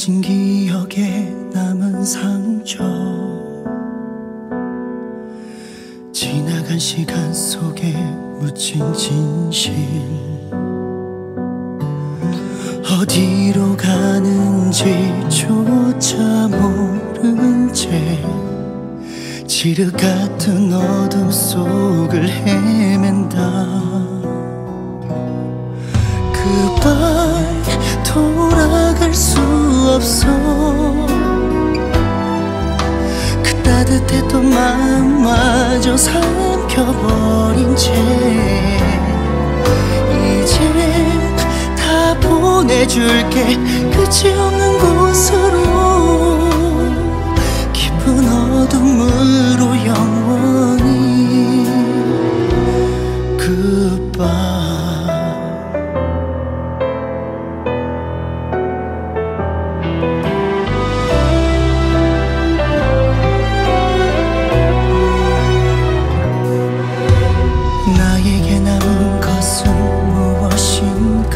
흐려진 기억에 남은 상처, 지나간 시간 속에 묻힌 진실, 어디로 가는지조차 모른 채 지륵 같은 어둠 속을 헤맨다. Goodbye, 돌아갈 수 없어. 그 따뜻했던 마음마저 삼켜버린 채 이제 다 보내줄게. 끝이 없는 곳으로, 깊은 어둠으로 영원히. Goodbye. 나에게 남은 것은 무엇인가.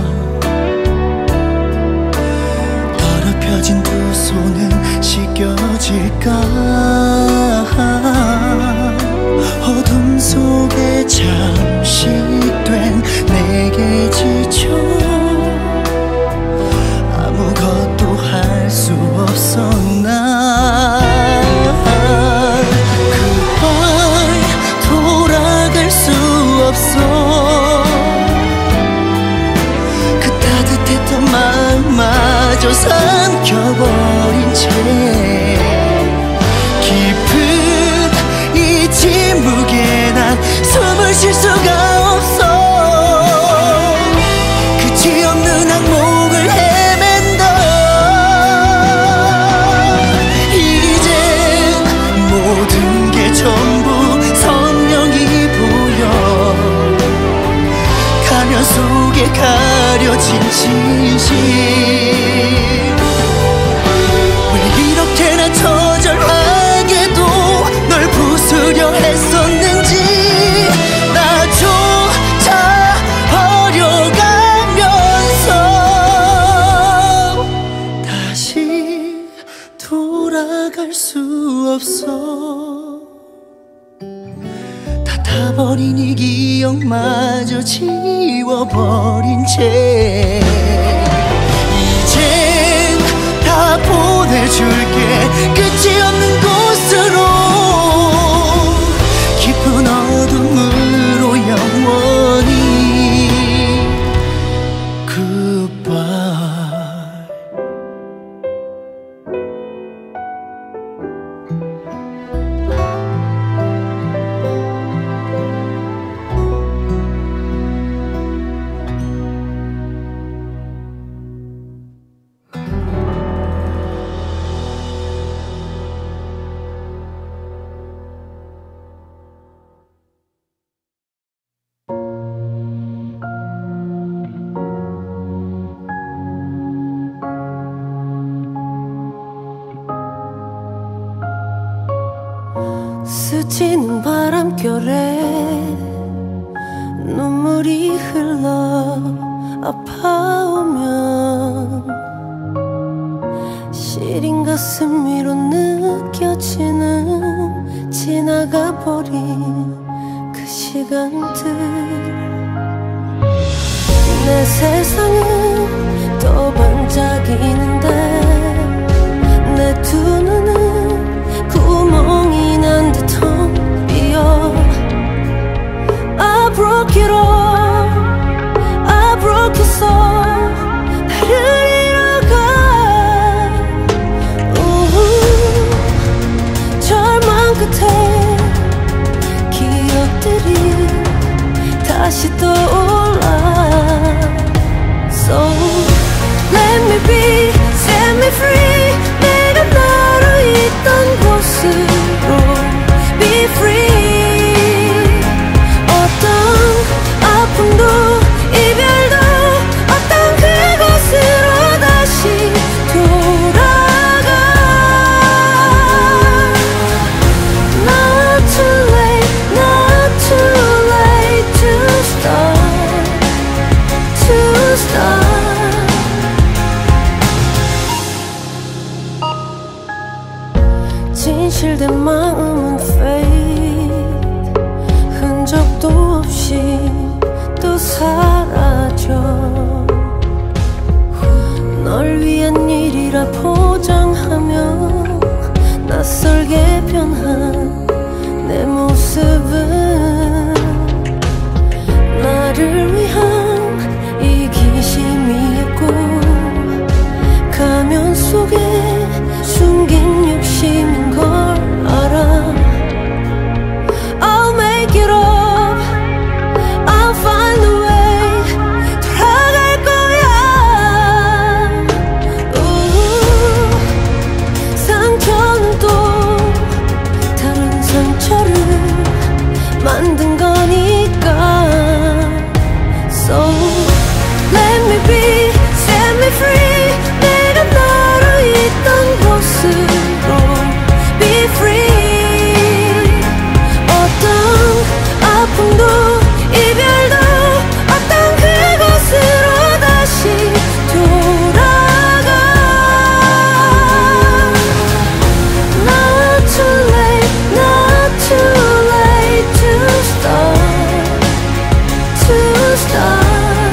더럽혀진 두 손은 씻겨질까. 어둠 속에 잠식된 내게 지쳐 아무것도 할 수 없었나. Goodbye, 돌아갈 수 없어. 그 따뜻했던 마음마저 삼켜버린 채 깊은 이 침묵에 난 숨을 쉴 수가 없어. 끝이 없는 악몽을 헤맨다. 이젠 모든 게 전부 선명히 보여. 가면 속에 가려진 진실. 왜 이렇게나 처절하게도 널 부수려 했었는지 나조차 버려가면서 다시 돌아갈 수 없어. 닫아버린 이 기억마저 지워버린 채 이젠 다 보내줄게. 끝이 없는 곳으로, 깊은 어둠으로 영원히. Goodbye. 스치는 바람결에 눈물이 흘러 아파오면 시린 가슴 위로 느껴지는 지나가버린 그 시간들. 내 세상은 또 반짝이는데 내 두 눈은 구멍이 난 듯한 비어. I broke it all, I broke your soul. 나를 잃어가. 절망 끝에 기억들이 다시 떠올라. So let me be, set me free. 내가 너로 있던 곳으로 be free. 어떤 아픔도 이별도 어떤 그곳으로 다시 돌아가. Not too late, not too late to start, to start. 상실된 마음은 fade 흔적도 없이 또 사라져 널 위한 일이라 포장하며 낯설게 변한 내 모습은 나를 위한 이기심이었고 가면 속에 숨긴 욕심인 걸 알아 I'll make it up I'll find a way 돌아갈 거야 상처는 또 다른 상처를 만든 거니까 So let me be, set me free 내가 너로 있던 곳으로 Be free 어떤 아픔도 이별도 어떤 그곳으로 다시 돌아가 Not too late, not too late to start, to start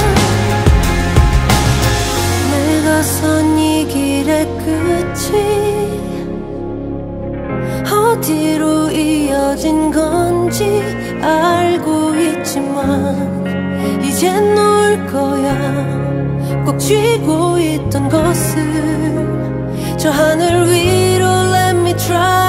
내가 선 이 길의 끝이 어디로 이어진 건지 알고 있지만 이젠 놓을 거야 꼭 쥐고 있던 것을 저 하늘 위로 Let me try